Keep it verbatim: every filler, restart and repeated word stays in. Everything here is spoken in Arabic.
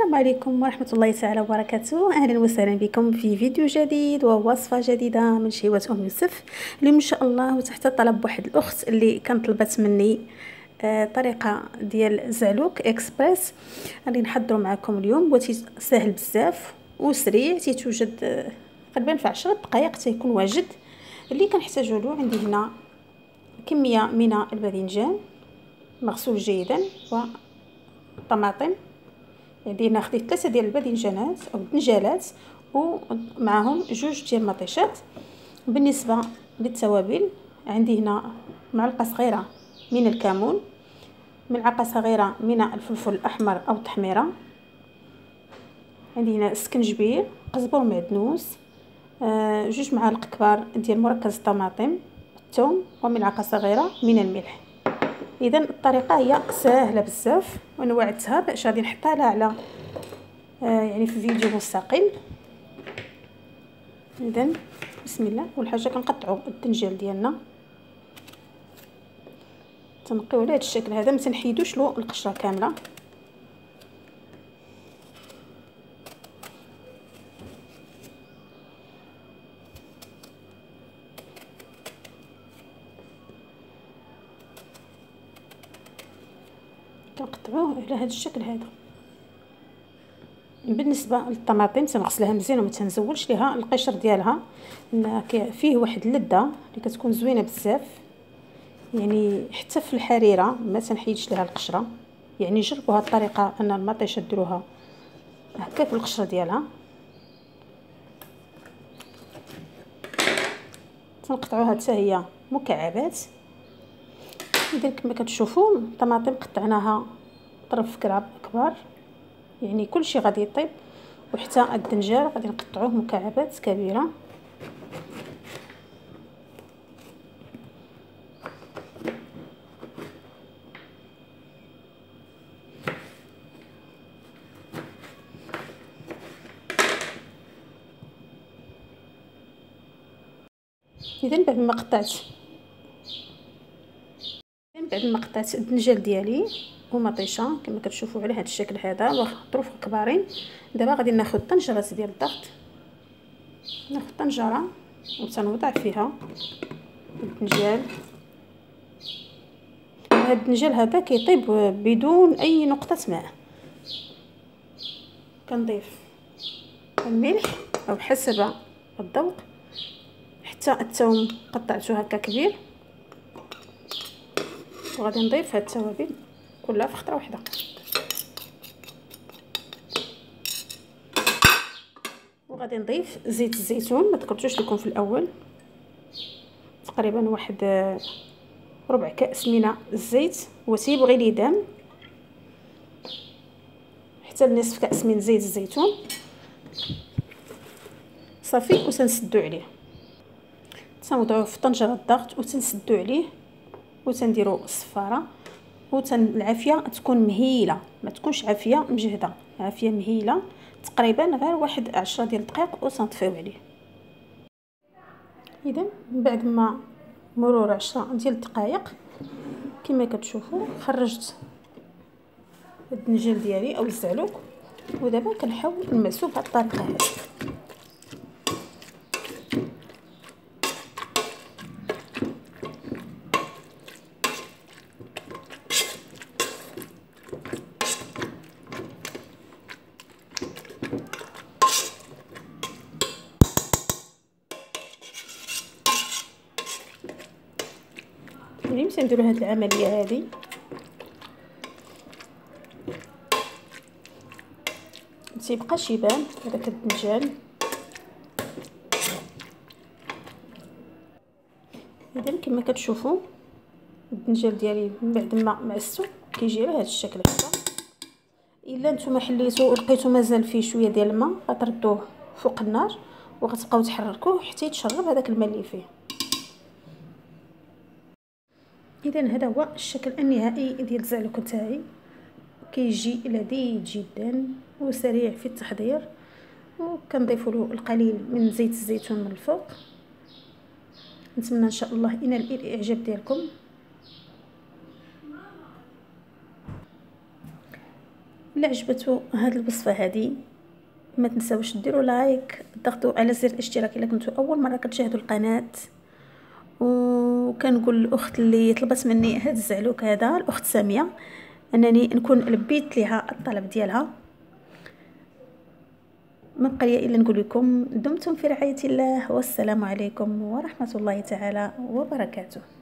السلام عليكم ورحمة الله تعالى وبركاته. أهلا وسهلا بكم في فيديو جديد ووصفة جديدة من شهوة أم يوسف. اليوم إن شاء الله وتحت طلب واحد الأخت اللي كانت طلبت مني آه طريقة ديال زعلوك إكسبريس. غادي نحضروا معكم اليوم، وتي ساهل بزاف وسريع، تيتوجد آه تقريبا في عشرة دقائق تيكون واجد. اللي كنحتاجو له عندي هنا كمية من الباذنجان مغسول جيدا وطماطم، يعني خديت ثلاثه ديال الباذنجانات او الدنجالات ومعهم جوج ديال المطيشات. بالنسبه للتوابل عندي هنا معلقه صغيره من الكمون، ملعقه صغيره من الفلفل الاحمر او التحميره، عندي هنا السكنجبير، قزبر معدنوس، آه جوج معالق كبار ديال مركز الطماطم، الثوم وملعقه صغيره من الملح. اذا الطريقه هي سهله بزاف وانا وعدتها باش غادي نحطها لها على آه يعني في فيديو مستقل. اذا بسم الله. اول حاجه كنقطعوا الدنجال ديالنا، تنقيوه على هذا الشكل هذا، ما تنحيدوش له القشره كامله. كنقطعوه على هذا الشكل هذا. بالنسبه للطماطم تنغسلها مزيان وما تنزولش ليها القشر ديالها، لان فيه واحد اللذه اللي كتكون زوينه بزاف، يعني حتى في الحريره ما تنحيدش ليها القشره. يعني جربوا هذه الطريقه ان المطيشه ديروها هكا في القشره ديالها. تنقطعوها حتى هي مكعبات. اذا كما كتشوفوا الطماطم قطعناها طرف كراب كبار، يعني كلشي غادي يطيب، وحتى الدنجال غادي نقطعوه مكعبات كبيره. اذا بعد ما قطعت بعد ما قطعت الدنجال ديالي ومطيشه كما كتشوفوا على هذا الشكل هذا واخا طروف كبارين، دابا غادي ناخذ طنجره ديال الضغط، ناخذ طنجره وتنوضع فيها الدنجال. هذا الدنجال هذا كيطيب بدون اي نقطه ماء. كنضيف الملح او حسب الذوق، حتى الثوم قطعته هكا كبير، وغادي نضيف هاد التوابل كلها في خطره واحده. وغادي نضيف زيت الزيتون، ما ذكرتوش لكم في الاول، تقريبا واحد ربع كاس من الزيت، وتيبغي لي دام حتى نصف كاس من زيت الزيتون صافي. وتنسدو عليه، تنوضعوه في طنجره الضغط وتنسدو عليه وتنديروا الصفاره، وتن العافيه تكون مهيله، ما تكونش عافيه مجهده، عافيه مهيله تقريبا غير واحد عشرة ديال الدقائق وتنطفيو عليه. اذا بعد ما مرور عشرة ديال الدقائق كما كتشوفوا خرجت الدنجال ديالي او الزعلوك، ودابا كنحاول نمسو بهذه الطريقه هذه. يعني باش نديروا هذه العمليه هذه متيبقاش يبان هذاك الدنجال. اذا كما كتشوفوا الدنجال ديالي من بعد ما معستو كيجي على هذا الشكل هذا. الا نتوما حليتو ولقيتو مازال فيه شويه ديال الماء غتردوه فوق النار وغتبقاو تحركوه حتى يتشرب هذاك الماء اللي فيه. اذا هذا هو الشكل النهائي ديال الزعلوك تاعي، كيجي لذيذ جدا وسريع في التحضير، وكنضيف له القليل من زيت الزيتون من الفوق. نتمنى ان شاء الله ينال الاعجاب ديالكم. اللي عجبته هاد الوصفه هذه ما تنساوش ديروا لايك، ضغطوا على زر الاشتراك الا كنتوا اول مره كتشاهدوا القناه. وكنقول الاخت اللي طلبت مني هاد الزعلوك هذا، الاخت ساميه، انني نكون لبيت ليها الطلب ديالها. ما بقى لي الا نقول لكم دمتم في رعايه الله، والسلام عليكم ورحمه الله تعالى وبركاته.